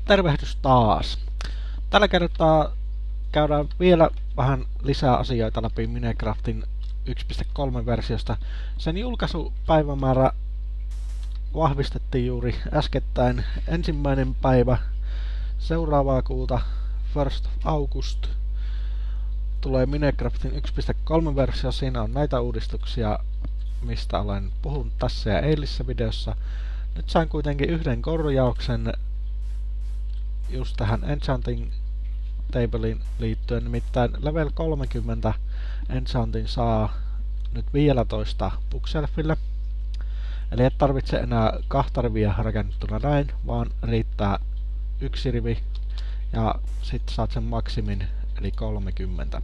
Tervehdys taas. Tällä kertaa käydään vielä vähän lisää asioita läpi Minecraftin 1.3 versiosta. Sen julkaisupäivämäärä vahvistettiin juuri äskettäin 1. päivä seuraavaa kuuta, 1. August. Tulee Minecraftin 1.3 versio. Siinä on näitä uudistuksia, mistä olen puhunut tässä ja eilisessä videossa. Nyt sain kuitenkin yhden korjauksen just tähän Enchanting Tablein liittyen, nimittäin level 30 Enchantin saa nyt 15 bookshelfille. Eli et tarvitse enää 2 riviä rakennettuna näin, vaan riittää 1 rivi ja sitten saat sen maksimin eli 30.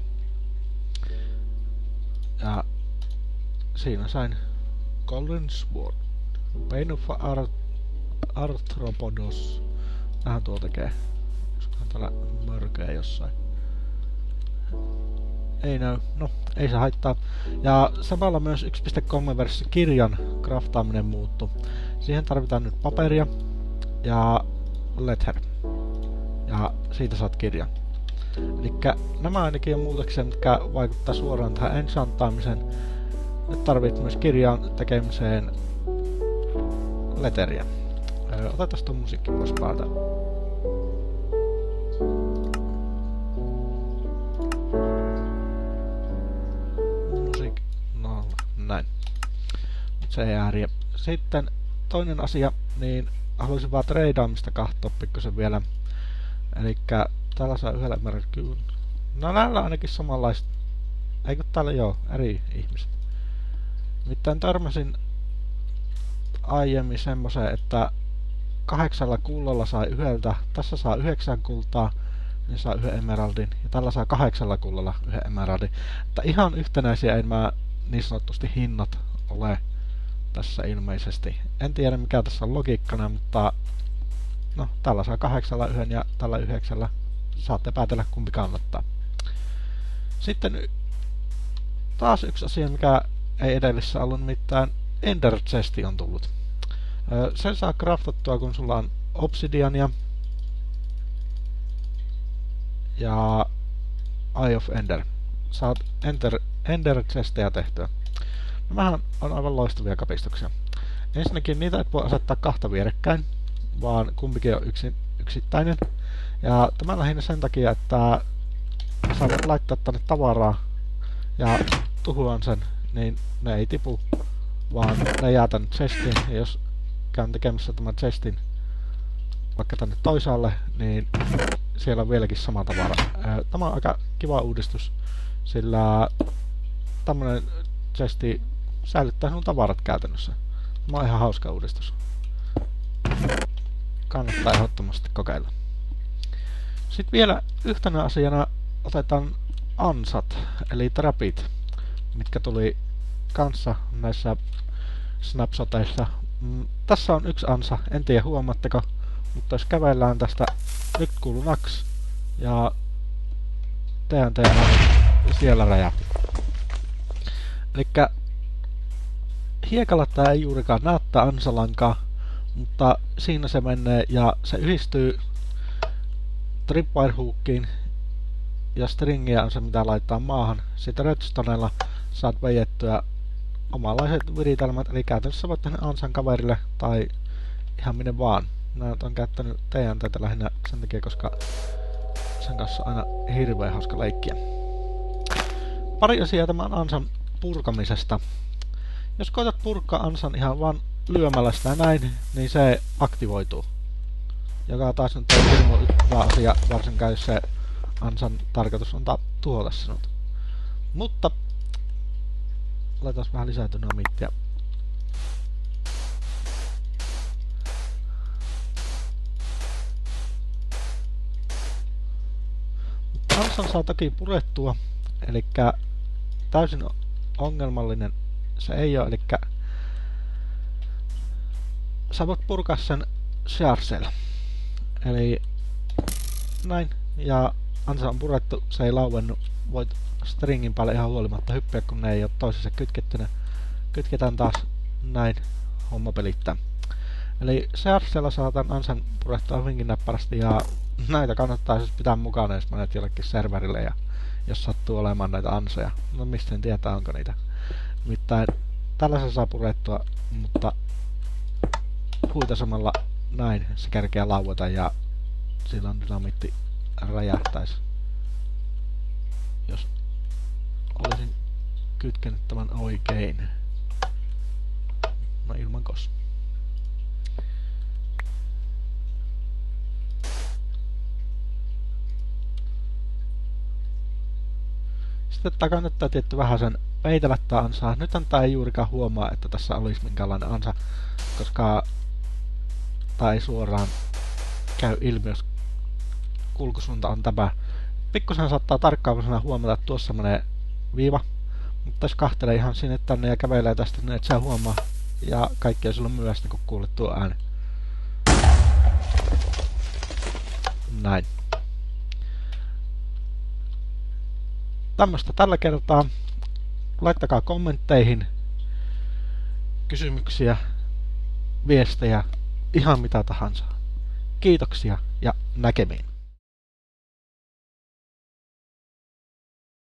Ja siinä sain Golden Sword, Pain of Arthropodos. Nähän tuo tekee. Koska täällä mörköä jossain. Ei näy. No, ei se haittaa. Ja samalla myös 1.3 versio kirjan craftaaminen muuttuu. Siihen tarvitaan nyt paperia ja letter. Ja siitä saat kirjan. Elikkä nämä ainakin on muutoksia, mitkä vaikuttaa suoraan tähän enchantaamiseen. Nyt tarvit myös kirjan tekemiseen letteriä. Otetaan tuon musiikki pois päältä. Musiikki, no näin. Nyt se ei ääriä. Sitten toinen asia, niin haluaisin vaan treidaamista kahtoa pikkusen vielä. Elikkä täällä saa yhdellä merkillä. No näillä ainakin samanlaiset. Eikö täällä joo, eri ihmiset. Nimittäin törmäsin aiemmin semmoseen, että 8 kullalla sai yhdeltä, tässä saa 9 kultaa, niin saa 1 emeraldin, ja tällä saa 8 kullalla 1 emeraldin. Että ihan yhtenäisiä ei nämä niin sanotusti hinnat ole tässä ilmeisesti. En tiedä mikä tässä on logiikkana, mutta no, tällä saa 8 yhden ja tällä 9. Saatte päätellä kumpi kannattaa. Sitten taas yksi asia, mikä ei edellisessä ollut, nimittäin Ender Chesti on tullut. Sen saa craftattua, kun sulla on obsidiania ja Eye of Ender. Saat Ender Chestejä tehtyä. Nämähän on aivan loistavia kapistuksia. Ensinnäkin niitä et voi asettaa 2 vierekkäin, vaan kumpikin on yksittäinen. Ja tämä lähinnä sen takia, että sä voit laittaa tänne tavaraa ja tuhoan sen, niin ne ei tipu, vaan ne jää tänne chestiin. Ja jos käyn tekemässä tämän chestin vaikka tänne toisaalle, niin siellä on vieläkin sama tavara. Tämä on aika kiva uudistus, sillä tämmönen chesti säilyttää sinun tavarat käytännössä. Tämä on ihan hauska uudistus. Kannattaa ehdottomasti kokeilla. Sitten vielä yhtenä asiana otetaan ansat, eli trapit, mitkä tuli kanssa näissä snapshoteissa. Tässä on yksi ansa, en tiedä huomaatteko, mutta jos kävellään tästä, nyt kuuluu naks, ja TNT on siellä räjähti. Elikkä hiekalla tää ei juurikaan näyttää ansalankaa, mutta siinä se menee ja se yhdistyy tripwire hookiin ja stringiä on se mitä laittaa maahan. Sitten redstonella saat vejettyä omanlaiset viritelmät, eli käytännössä voit tehdä ansan kaverille tai ihan minne vaan. Mä oon käyttänyt TNTtä lähinnä sen takia, koska sen kanssa on aina hirveän hauska leikkiä. Pari asiaa tämän ansan purkamisesta. Jos koetat purkaa ansan ihan vaan lyömällä sitä näin, niin se aktivoituu. Joka taas on hirveän hyvä asia, varsinkaan jos se ansan tarkoitus on tuhota sinut. Mutta laitetaan vähän lisää dynamiittia. Ansan saa toki purettua, eli täysin ongelmallinen se ei ole, eli sä voit purkaa sen sharsella. Eli näin, ja ansa on purettu, se ei lauennut, voit stringin päälle ihan huolimatta hyppiä, kun ne ei ole toisessa kytkettynä. Kytketään taas näin, homma pelittää. Eli Searchella saa tämän ansan purettua hyvinkin näppärästi ja näitä kannattaa siis pitää mukana, jos menet jollekin serverille ja jos sattuu olemaan näitä ansoja. No mistä en tietää, onko niitä. Nimittäin tällaisen saa purettua, mutta huitasemalla näin se kerkeää laueta ja silloin dynamiitti räjähtäisi. Jos olisin kytkenyt tämän oikein. No ilman kos. Sitten tää kannattaa tietty vähän sen peitellä tää ansaa. Nythän tää ei juurikaan huomaa, että tässä olisi minkäänlainen ansa, koska tää ei suoraan käy ilmi, jos kulkusuunta on tämä. Pikkusen saattaa tarkkaavaisena huomata, että tuossa menee viiva, mutta jos kahtelee ihan sinne tänne ja kävelee tästä, niin et sä huomaa. Ja kaikki on silloin myöhäistä, kun kuulet tuo ääni. Näin. Tämmöstä tällä kertaa. Laittakaa kommentteihin kysymyksiä, viestejä, ihan mitä tahansa. Kiitoksia ja näkemiin.